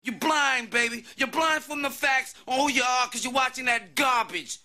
You're blind, baby. You're blind from the facts on who you are because you're watching that garbage.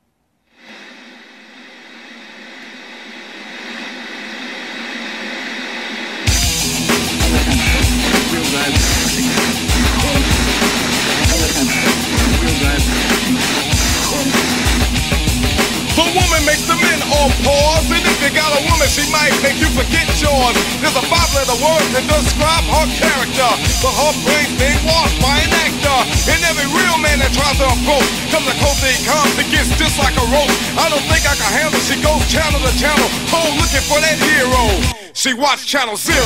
The woman makes the men all pause, and if you got a woman, she might make you forget yours. There's a 5-letter word to describe her character, but her brain's being washed by an actor. And every real man that tries to approach comes to close he comes, it gets just like a roach. I don't think I can handle. She goes channel to channel, home looking for that hero. She watch Channel Zero.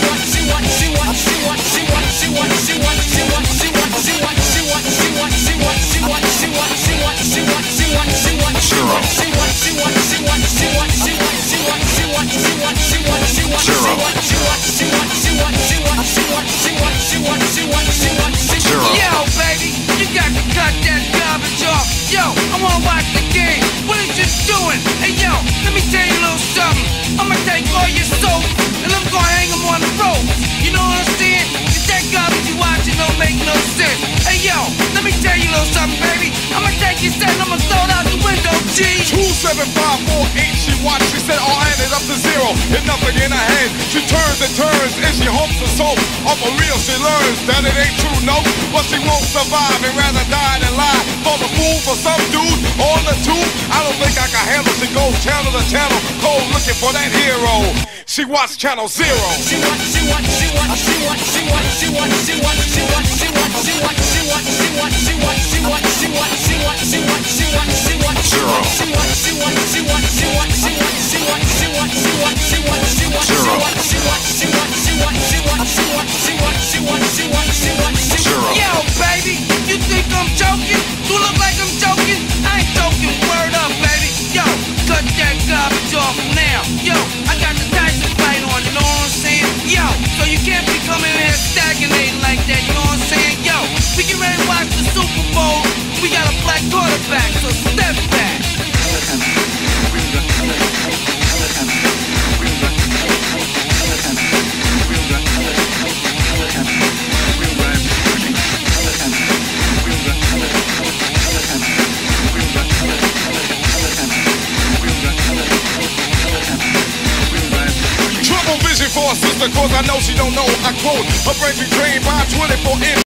Yo, baby, you got to cut that garbage off. Yo, I wanna watch the game. What is you doing? Hey, yo, let me tell you a little something. I'ma take all your soap and I'm gonna hang them on the rope. You know what I'm saying? Cause that garbage you watching don't make no sense. Hey, yo, let me tell you a little something, baby. I'ma take your set and I'ma throw it out the window, G. 27548, she watched, she said all added up to zero, and nothing in her head. She turns and turns, and she hopes to soap. Off a real, she learns that it ain't true, no. But she won't survive and rather die than lie. For the fool, for some dude on the tube, I don't think I can handle. She goes channel to channel, cold looking for that hero. She watched Channel Zero. Yo, baby, you think I'm joking? You look like I'm joking? I ain't joking, word up, baby. Yo, cut that garbage off now. Yo, I got the Tyson fight on, you know what I'm saying? Yo, so you can't be coming in here stagnating like that, you know what I'm saying? Yo, we get ready to watch the Super Bowl. We got a black quarterback, so step back. Trouble vision for a sister, cause I know she don't know. I quote, her brain be trained by 24 inch.